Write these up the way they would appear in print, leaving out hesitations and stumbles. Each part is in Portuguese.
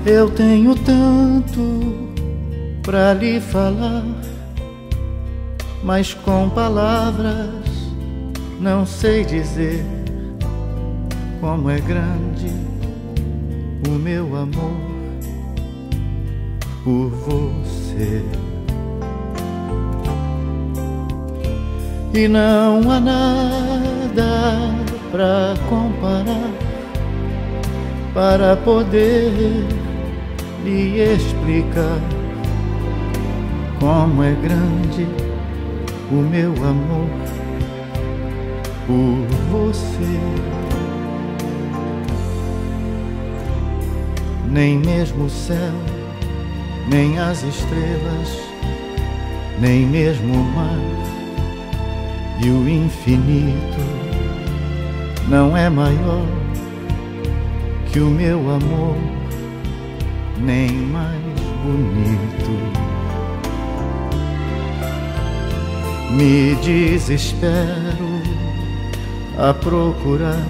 Eu tenho tanto pra lhe falar, mas com palavras não sei dizer como é grande o meu amor por você. E não há nada pra comparar, para poder lhe explicar como é grande o meu amor por você. Nem mesmo o céu, nem as estrelas, nem mesmo o mar e o infinito não é maior que o meu amor, nem mais bonito. Me desespero a procurar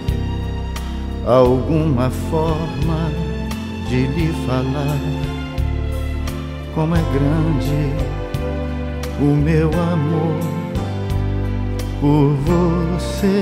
alguma forma de lhe falar como é grande o meu amor por você.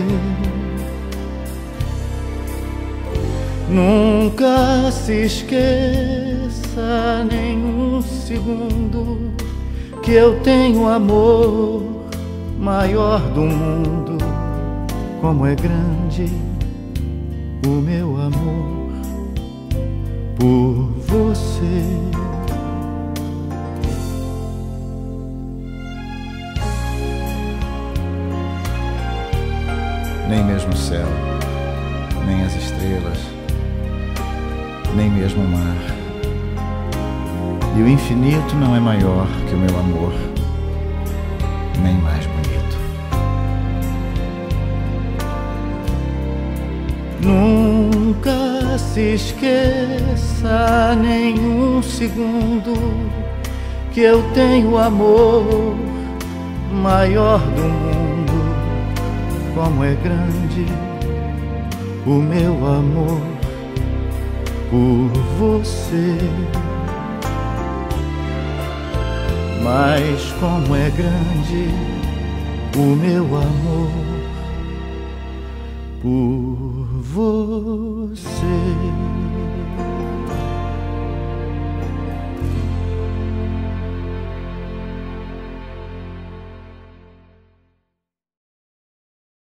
Nunca se esqueça nem um segundo que eu tenho amor maior do mundo. Como é grande o meu amor por você. Nem mesmo o céu, nem as estrelas, nem mesmo o mar e o infinito não é maior que o meu amor, nem mais bonito. Nunca se esqueça nem um segundo que eu tenho amor maior do mundo. Como é grande o meu amor por você. Mas como é grande o meu amor por você.